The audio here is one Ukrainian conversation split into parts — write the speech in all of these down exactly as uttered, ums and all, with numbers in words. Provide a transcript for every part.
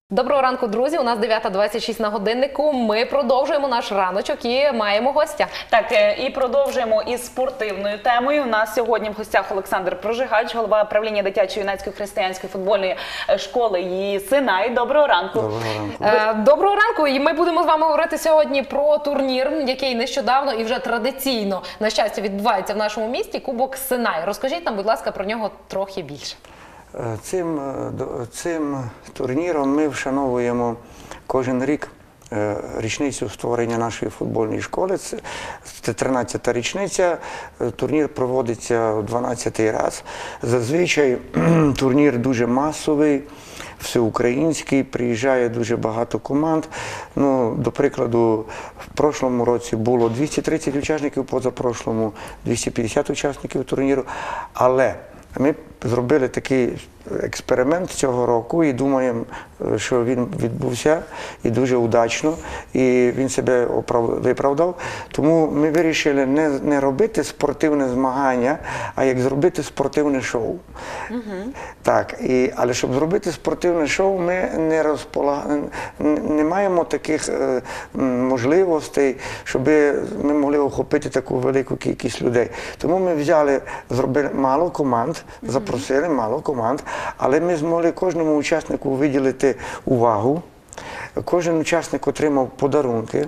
Доброго ранку, друзі! У нас дев'ята двадцять шість на годиннику. Ми продовжуємо наш раночок і маємо гостя. Так, і продовжуємо із спортивною темою. У нас сьогодні в гостях Олександр Прожигач, голова правління дитячої юнацької християнської футбольної школи «Її Синай». Доброго ранку. Доброго ранку. Е, Доброго ранку! І ми будемо з вами говорити сьогодні про турнір, який нещодавно і вже традиційно, на щастя, відбувається в нашому місті – Кубок Синай. Розкажіть нам, будь ласка, про нього трохи більше. Цим, цим турніром ми вшановуємо кожен рік річницю створення нашої футбольної школи. Це тринадцята річниця. Турнір проводиться дванадцятий раз. Зазвичай турнір дуже масовий, всеукраїнський, приїжджає дуже багато команд. Ну, до прикладу, в прошлому році було двісті тридцять учасників, позапрошлому двісті п'ятдесят учасників турніру. Але ми зробили такий експеримент цього року і думаємо, що він відбувся і дуже удачно, і він себе виправдав. Тому ми вирішили не, не робити спортивне змагання, а як зробити спортивне шоу. Угу. Так, і, але щоб зробити спортивне шоу, ми не, розполаг... не маємо таких е, можливостей, щоб ми могли охопити таку велику кількість людей. Тому ми взяли, зробили мало команд, запросили мало команд, але ми змогли кожному учаснику виділити увагу. Кожен учасник отримав подарунки.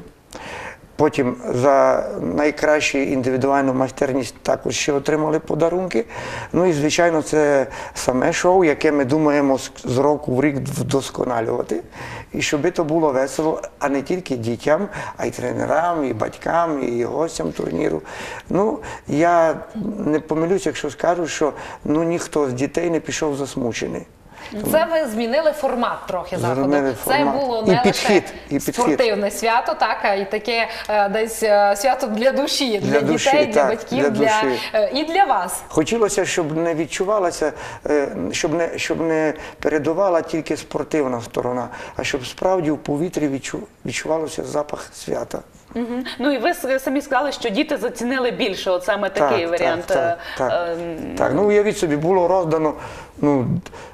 Потім за найкращу індивідуальну майстерність також ще отримали подарунки. Ну і, звичайно, це саме шоу, яке ми думаємо з року в рік вдосконалювати. І щоб це було весело, а не тільки дітям, а й тренерам, і батькам, і гостям турніру. Ну, я не помилюсь, якщо скажу, що ну, ніхто з дітей не пішов засмучений. Це ви змінили формат трохи заходу. Змінили Це формат. було не І підхід, лише і підхід. спортивне свято, так, а й таке е, десь е, свято для душі, для, Для дітей, душі, для так, батьків, для для, душі. е, і для вас. Хотілося, щоб не відчувалася, е, щоб не, щоб не передувала тільки спортивна сторона, а щоб справді в повітрі відчу, відчувалося запах свята. Угу. Ну і ви самі сказали, що діти зацінили більше, от саме такий так, варіант. Так, так, так. Е, так, ну уявіть собі, було роздано, ну,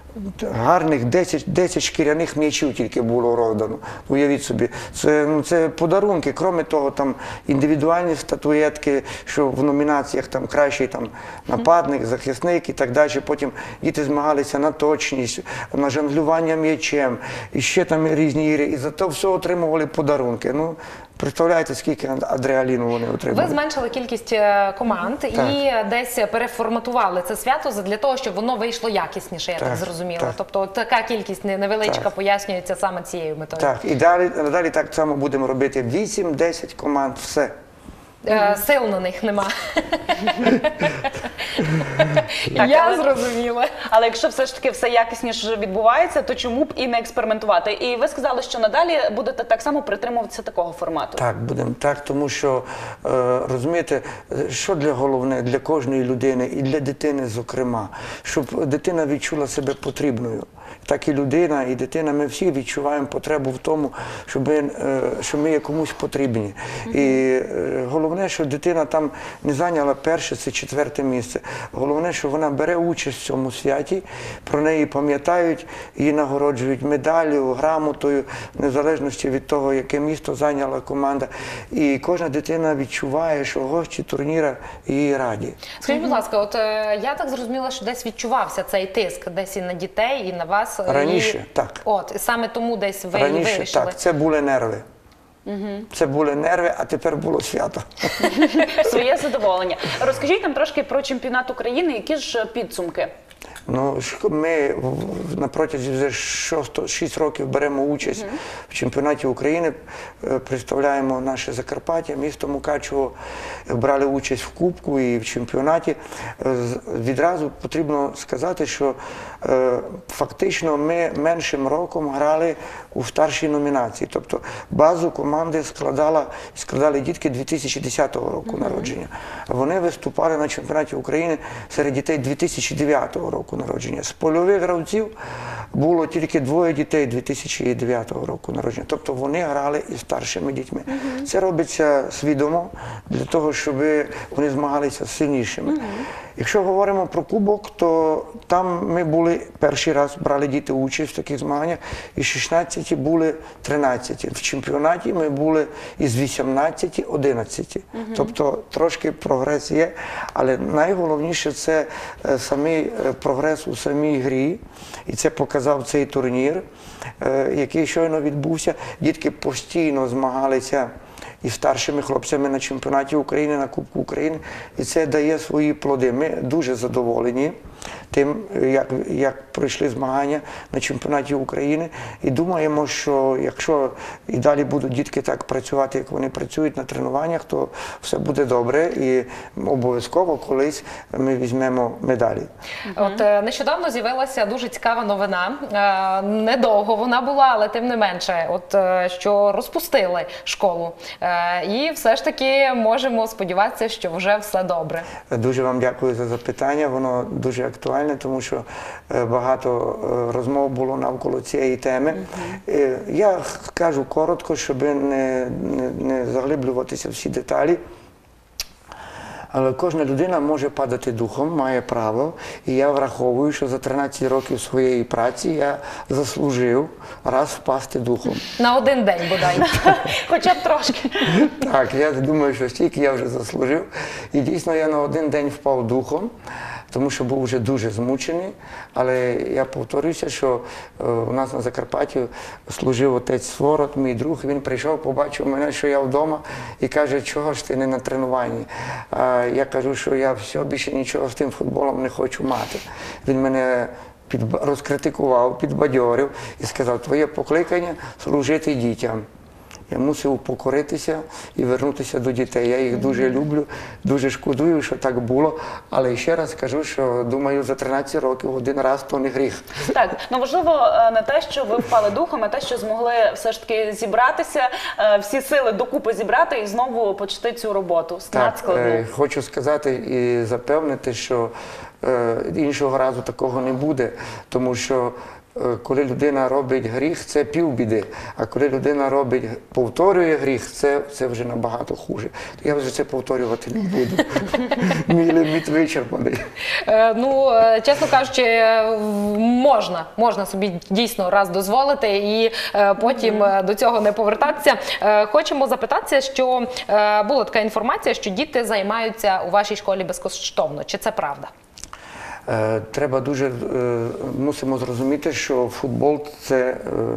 гарних десять, десять шкіряних м'ячів тільки було роздано. Уявіть собі, це, ну, це подарунки. Крім того, там індивідуальні статуетки, що в номінаціях там кращий там нападник, захисник і так далі. Потім діти змагалися на точність, на жонглювання м'ячем, і ще там різні ігри. І за то все отримували подарунки. Ну, представляєте, скільки адреналіну вони отримали. Ви зменшили кількість команд так. і десь переформатували це свято для того, щоб воно вийшло якісніше, я так, так зрозуміла. Так. Тобто така кількість невеличка так. пояснюється саме цією метою. Так, і далі, далі так само будемо робити. вісім-десять команд, все. Е, сил на них нема. Так, Я але- зрозуміла. Але якщо все ж таки все якісніше відбувається, то чому б і не експериментувати? І ви сказали, що надалі будете так само притримуватися такого формату. Так, будемо так, тому що, е, розумієте, що для головне, для кожної людини і для дитини, зокрема, щоб дитина відчула себе потрібною. Так і людина, і дитина, ми всі відчуваємо потребу в тому, щоб, е, щоб ми є комусь потрібні. Mm-hmm. І е, головне, що дитина там не зайняла перше, це четверте місце. Головне, що вона бере участь в цьому святі, про неї пам'ятають, її нагороджують медаллю, грамотою, в незалежності від того, яке місто зайняла команда. І кожна дитина відчуває, що гості турніра її раді. Скажіть, будь ласка, от е, я так зрозуміла, що десь відчувався цей тиск десь і на дітей, і на вас. Раніше, і... так. От, і саме тому десь ви Раніше, вирішили. так, це були нерви. Угу. Це були нерви, а тепер було свято. Своє задоволення. Розкажіть нам трошки про чемпіонат України, які ж підсумки? Ну, ми на протязі вже шість років беремо участь uh-huh. в чемпіонаті України, представляємо наше Закарпаття, місто Мукачево, брали участь в Кубку і в чемпіонаті. Відразу потрібно сказати, що е, фактично ми меншим роком грали у старшій номінації. Тобто базу команди складала, складали дітки дві тисячі десятого року uh-huh. народження. Вони виступали на чемпіонаті України серед дітей дві тисячі дев'ятого року народження. З польових гравців було тільки двоє дітей дві тисячі дев'ятого року народження. Тобто вони грали із старшими дітьми. Mm-hmm. Це робиться свідомо для того, щоб вони змагалися з сильнішими. Mm-hmm. Якщо говоримо про кубок, то там ми були перший раз, брали діти участь в таких змаганнях, із шістнадцяти були тринадцяти. В чемпіонаті ми були із вісімнадцяти одинадцяти. Угу. Тобто трошки прогрес є, але найголовніше це самий прогрес у самій грі. І це показав цей турнір, який щойно відбувся. Дітки постійно змагалися і старшими хлопцями на чемпіонаті України, на Кубку України. І це дає свої плоди. Ми дуже задоволені тим, як, як пройшли змагання на чемпіонаті України. І думаємо, що якщо і далі будуть дітки так працювати, як вони працюють на тренуваннях, то все буде добре і обов'язково колись ми візьмемо медалі. От е, нещодавно з'явилася дуже цікава новина. Е, недовго вона була, але тим не менше, от, е, що розпустили школу. Е, і все ж таки можемо сподіватися, що вже все добре. Дуже вам дякую за запитання. Воно дуже актуальне, тому що багато розмов було навколо цієї теми. Mm-hmm. Я кажу коротко, щоб не, не, не заглиблюватися в всі деталі. Але кожна людина може падати духом, має право. І я враховую, що за тринадцять років своєї праці я заслужив раз впасти духом. На один день, бодай. Хоча б трошки. Так, я думаю, що стільки я вже заслужив. І дійсно я на один день впав духом, тому що був вже дуже змучений. Але я повторюся, що е, у нас на Закарпатті служив отець Сворот, мій друг. Він прийшов, побачив мене, що я вдома, і каже, чого ж ти не на тренуванні? А я кажу, що я все, більше нічого з тим футболом не хочу мати. Він мене під, розкритикував, підбадьорив і сказав, твоє покликання – служити дітям. Я мусив покоритися і вернутися до дітей. Я їх дуже люблю, дуже шкодую, що так було. Але ще раз кажу, що думаю, за тринадцять років один раз то не гріх. Так, ну важливо не те, що ви впали духом, а те, що змогли все ж таки зібратися, всі сили докупи зібрати і знову почати цю роботу. Так, складну. хочу сказати і запевнити, що е, іншого разу такого не буде, тому що коли людина робить гріх, це півбіди, а коли людина робить, повторює гріх, це, це вже набагато хуже. Я вже це повторювати не буду. Мій ліміт вичерпаний. Е, ну, чесно кажучи, можна, можна собі дійсно раз дозволити і е, потім mm-hmm. до цього не повертатися. Е, хочемо запитатися, що е, була така інформація, що діти займаються у вашій школі безкоштовно. Чи це правда? Треба дуже, мусимо зрозуміти, що футбол – це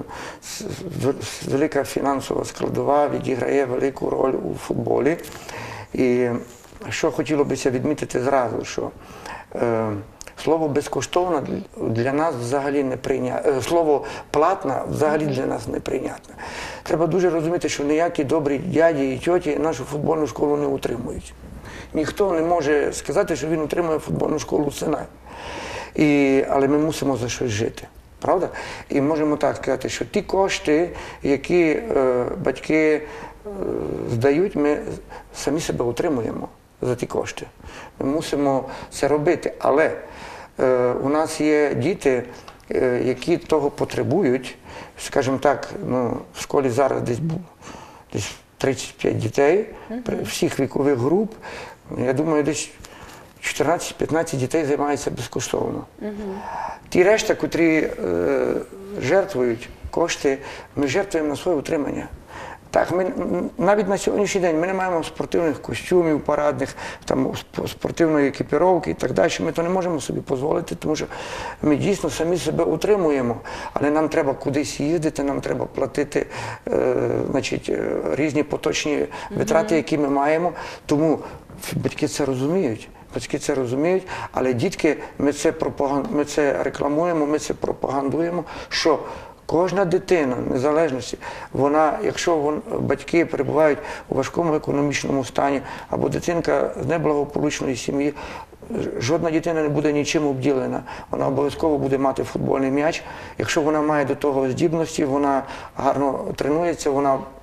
велика фінансова складова, відіграє велику роль у футболі. І що хотіло б відмітити зразу, що слово «безкоштовно» для нас взагалі не прийнятне, слово «платна» взагалі для нас не прийнятне. Треба дуже розуміти, що ніякі добрі дяді і тьоті нашу футбольну школу не утримують. Ніхто не може сказати, що він утримує футбольну школу «Синай». І, але ми мусимо за щось жити, правда? І можемо так сказати, що ті кошти, які е, батьки е, здають, ми самі себе утримуємо за ті кошти. Ми мусимо це робити. Але е, у нас є діти, е, які того потребують. Скажімо так, ну, в школі зараз десь, десь тридцять п'ять дітей, mm-hmm. всіх вікових груп. Я думаю, десь чотирнадцять-п'ятнадцять дітей займаються безкоштовно. Угу. Ті решта, котрі е, жертвують кошти, ми жертвуємо на своє утримання. Так, ми навіть на сьогоднішній день ми не маємо спортивних костюмів, парадних, там, спортивної екіпіровки і так далі. Ми то не можемо собі дозволити, тому що ми дійсно самі себе утримуємо. Але нам треба кудись їздити, нам треба платити е, значить, різні поточні витрати, які ми маємо. Тому батьки це розуміють. Батьки це розуміють, але дітки, ми це, пропаган... ми це рекламуємо, ми це пропагандуємо, що кожна дитина, незалежності, вона, якщо вон, батьки перебувають у важкому економічному стані, або дитинка з неблагополучної сім'ї, жодна дитина не буде нічим обділена. Вона обов'язково буде мати футбольний м'яч. Якщо вона має до того здібності, вона гарно тренується, вона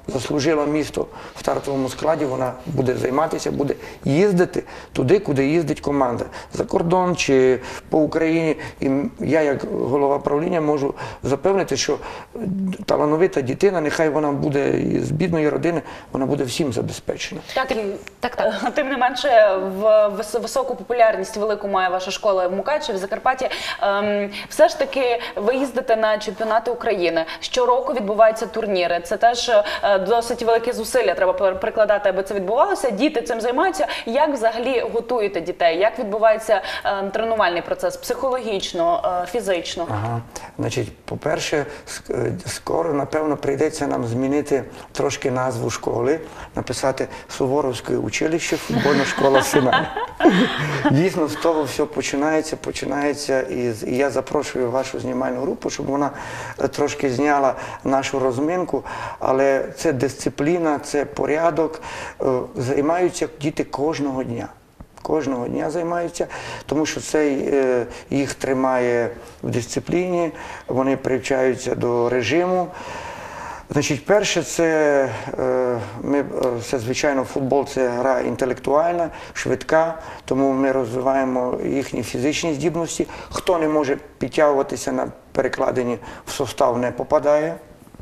заслужило місто в стартовому складі, вона буде займатися, буде їздити туди, куди їздить команда. За кордон чи по Україні. І я, як голова правління, можу запевнити, що талановита дитина, нехай вона буде з бідної родини, вона буде всім забезпечена. Так, і, Так, так. тим не менше, в вис- високу популярність велику має ваша школа в Мукачеві, в Закарпатті. Ем, все ж таки, ви їздите на чемпіонати України. Щороку відбуваються турніри. Це теж е, досить великі зусилля треба пер- прикладати, аби це відбувалося. Діти цим займаються. Як взагалі готуєте дітей? Як відбувається е, тренувальний процес? Психологічно, е, фізично? Ага. Значить, по-перше, ск- е, скоро, напевно, прийдеться нам змінити трошки назву школи, написати Суворовське училище, футбольна школа Синай. Дійсно, з того все починається, починається, і, з- і я запрошую вашу знімальну групу, щоб вона е, трошки зняла нашу розминку, але це дисципліна, це порядок, е, займаються діти кожного дня. Кожного дня займаються, тому що це е, їх тримає в дисципліні, вони привчаються до режиму. Значить, перше, це, е, ми, е, це, звичайно, футбол – це гра інтелектуальна, швидка, тому ми розвиваємо їхні фізичні здібності. Хто не може підтягуватися на перекладині в состав, не попадає.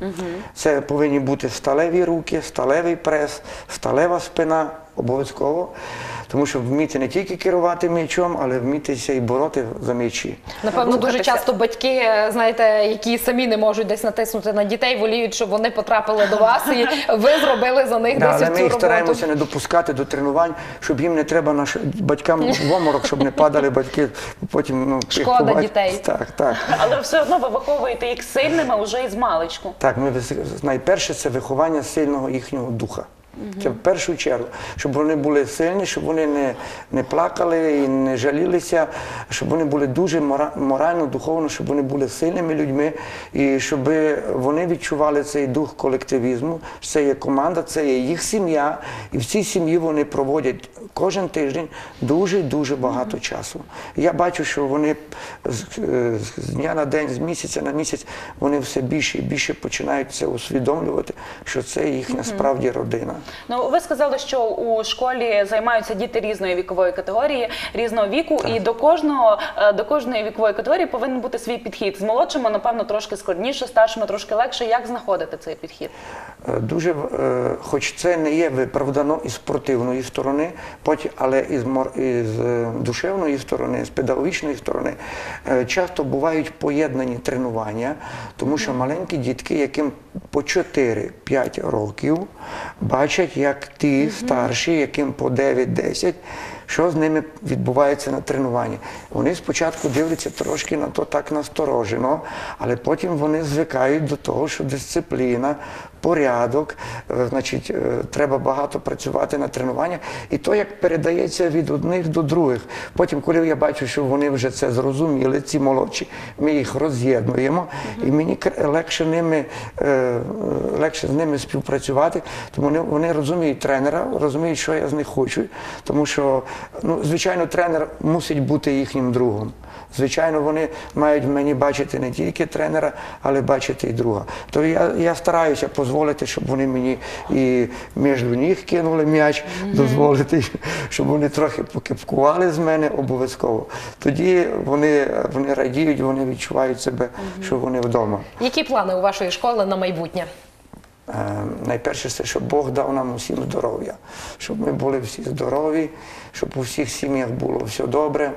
Це повинні бути сталеві руки, сталевий прес, сталева спина, обов'язково. Тому що вміти не тільки керувати м'ячом, але вмітися і бороти за м'ячі. Напевно, дуже Рухатися. часто батьки, знаєте, які самі не можуть десь натиснути на дітей, воліють, щоб вони потрапили до вас, і ви зробили за них Да, десь але цю ми їх роботу. стараємося не допускати до тренувань, щоб їм не треба наш батькам в оморок, щоб не падали батьки, потім ну Шкода піхтувати. дітей. Так, так. Але все одно ви виховуєте їх сильними вже із маличку. Так, ми вис- найперше це виховання сильного їхнього духа. Це в першу чергу, щоб вони були сильні, щоб вони не, не плакали і не жалілися, щоб вони були дуже мора- морально, духовно, щоб вони були сильними людьми, і щоб вони відчували цей дух колективізму. Це є команда, це є їх сім'я, і в цій сім'ї вони проводять кожен тиждень дуже-дуже багато часу. І я бачу, що вони з, е, з дня на день, з місяця на місяць, вони все більше і більше починають це усвідомлювати, що це їхня справді родина. Ну, ви сказали, що у школі займаються діти різної вікової категорії, різного віку, і до кожного, е, до кожної вікової категорії повинен бути свій підхід. З молодшими, напевно, трошки складніше, старшими трошки легше. Як знаходити цей підхід? Е, Дуже, е, хоч це не є виправдано із спортивної сторони, потім, але із, мор- із е, душевної сторони, з педагогічної сторони, е, часто бувають поєднані тренування, тому що маленькі дітки, яким по чотири-п'ять років, бачать, як ті старші, яким по дев'ять-десять, що з ними відбувається на тренуванні. Вони спочатку дивляться трошки на то так насторожено, але потім вони звикають до того, що дисципліна, порядок, е, значить, е, треба багато працювати на тренуваннях. І то, як передається від одних до других. Потім, коли я бачу, що вони вже це зрозуміли, ці молодші, ми їх роз'єднуємо, і мені кр- легше ними, е, легше з ними співпрацювати, тому вони, вони розуміють тренера, розуміють, що я з них хочу, тому що, ну, звичайно, тренер мусить бути їхнім другом. Звичайно, вони мають в мені бачити не тільки тренера, але бачити і друга. То я, я стараюся дозволити, щоб вони мені і між ніг кинули м'яч, дозволити, щоб вони трохи покипкували з мене обов'язково. Тоді вони, вони радіють, вони відчувають себе, що вони вдома. Які плани у вашої школи на майбутнє? Е, Найперше, це, щоб Бог дав нам усім здоров'я, щоб ми були всі здорові, щоб у всіх сім'ях було все добре.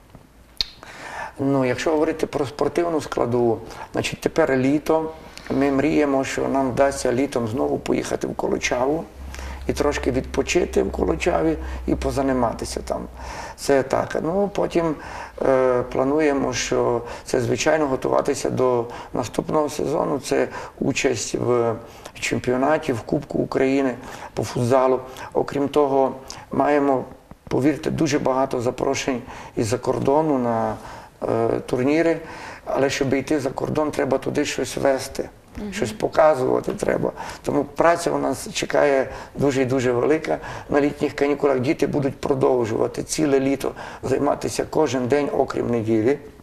Ну, якщо говорити про спортивну складову, значить тепер літо, ми мріємо, що нам вдасться літом знову поїхати в Колочаву і трошки відпочити в Колочаві і позаніматися там. Це так. Ну, потім е, плануємо, що це, звичайно, готуватися до наступного сезону. Це участь в чемпіонаті, в Кубку України по футзалу. Окрім того, маємо, повірте, дуже багато запрошень із-за кордону на е, турніри, але щоб йти за кордон, треба туди щось вести. Mm-hmm. Щось показувати треба. Тому праця у нас чекає дуже і дуже велика. На літніх канікулах діти будуть продовжувати ціле літо займатися кожен день, окрім неділі.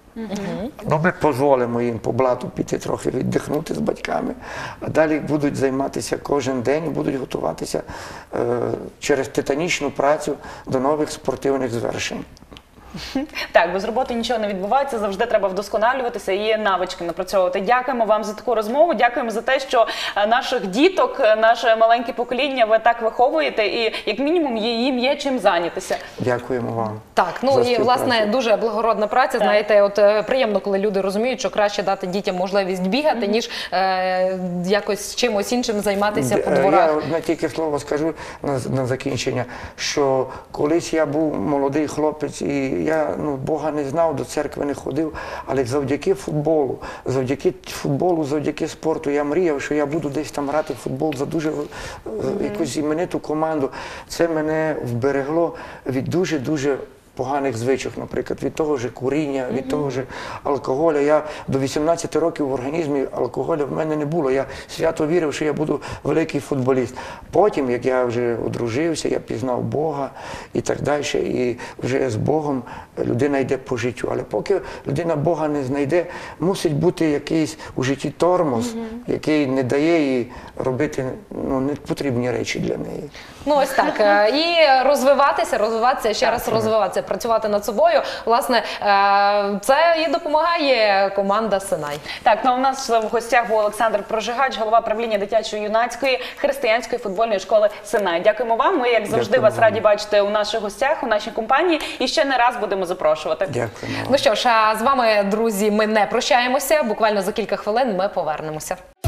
Ну, ми дозволимо їм по блату піти трохи віддихнути з батьками, а далі будуть займатися кожен день, і будуть готуватися е, через титанічну працю до нових спортивних звершень. Так, без роботи нічого не відбувається, завжди треба вдосконалюватися і навички напрацьовувати. Дякуємо вам за таку розмову, дякуємо за те, що е, наших діток, е, наше маленьке покоління ви так виховуєте і, як мінімум, є- їм є чим зайнятися. Дякуємо вам. Так, ну за і власне співпрацю. дуже благородна праця. Знаєте, от е, приємно, коли люди розуміють, що краще дати дітям можливість бігати, ніж е, якось чимось іншим займатися по Д- е, дворах. Я одне тільки слово скажу на, на закінчення, що колись я був молодий хлопець і я ну, Бога не знав, до церкви не ходив, але завдяки футболу, завдяки футболу, завдяки спорту я мріяв, що я буду десь там грати в футбол за дуже е, якусь імениту команду. Це мене вберегло від дуже-дуже поганих звичок, наприклад, від того ж куріння, від того ж алкоголю. Я до вісімнадцяти років в організмі алкоголю в мене не було. Я свято вірив, що я буду великий футболіст. Потім, як я вже одружився, я пізнав Бога і так далі, і вже з Богом людина йде по життю. Але поки людина Бога не знайде, мусить бути якийсь у житті тормоз, який не дає їй робити ну, непотрібні речі для неї. Ну ось так. Е, І розвиватися, розвиватися, ще раз розвиватися, працювати над собою. Власне, е, це і допомагає команда Синай. Так, ну у нас в гостях був Олександр Прожигач, голова правління дитячо-юнацької християнської футбольної школи Синай. Дякуємо вам. Ми, як завжди, Дякую вас вам. раді бачити у наших гостях, у нашій компанії. І ще не раз будемо запрошувати. Дякуємо вам. Ну що ж, а з вами, друзі, ми не прощаємося. Буквально за кілька хвилин ми повернемося.